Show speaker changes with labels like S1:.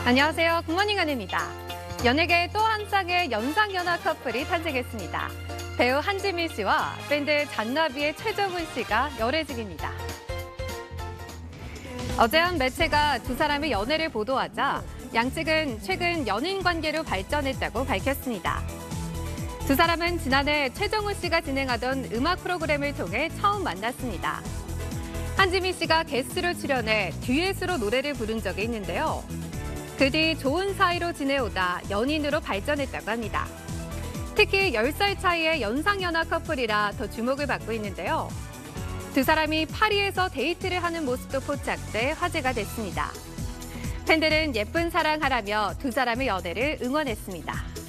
S1: 안녕하세요. 굿모닝 안입니다. 연예계 또 한 쌍의 연상연하 커플이 탄생했습니다. 배우 한지민 씨와 밴드 잔나비의 최정훈 씨가 열애 중입니다. 어제 한 매체가 두 사람의 연애를 보도하자 양측은 최근 연인 관계로 발전했다고 밝혔습니다. 두 사람은 지난해 최정훈 씨가 진행하던 음악 프로그램을 통해 처음 만났습니다. 한지민 씨가 게스트로 출연해 듀엣으로 노래를 부른 적이 있는데요. 그 뒤 좋은 사이로 지내오다 연인으로 발전했다고 합니다. 특히 10살 차이의 연상연하 커플이라 더 주목을 받고 있는데요. 두 사람이 파리에서 데이트를 하는 모습도 포착돼 화제가 됐습니다. 팬들은 예쁜 사랑하라며 두 사람의 연애를 응원했습니다.